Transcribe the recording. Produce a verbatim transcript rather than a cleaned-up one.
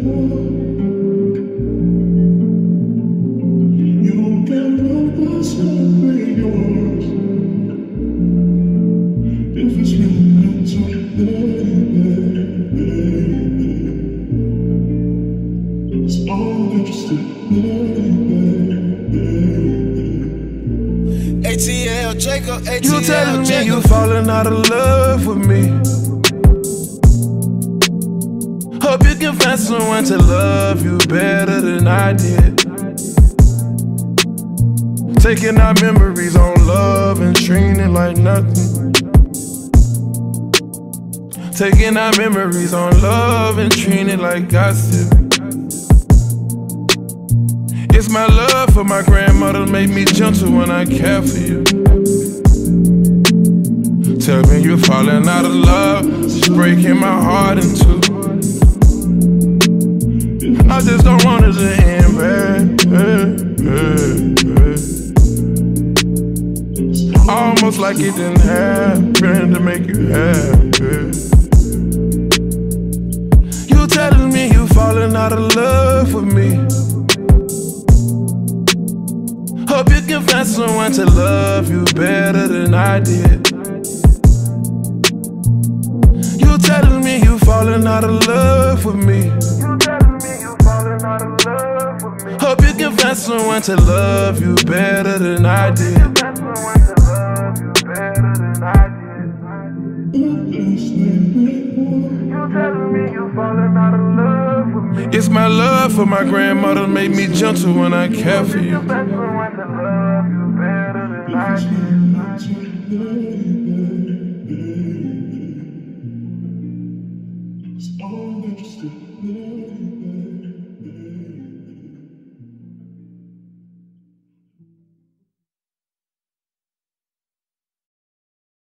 A T L Jacob, A T L You telling me Jacob. you falling out of love with me. Hope you can find someone to love you better than I did. Taking our memories on love and treating it like nothing. Taking our memories on love and treating it like gossip. It's my love for my grandmother made me gentle when I care for you. Tell me you're falling out of love, it's breaking my heart in two. I just don't want it to end bad, bad, bad, bad. Almost like it didn't happen to make you happy. You telling me you falling out of love with me. Hope you can find someone to love you better than I did. You telling me you falling out of love with me. You telling me you falling out of love with me. Hope you can find someone to love you better than I did. It's my love for my grandmother made me gentle when I care for you. It's all interested.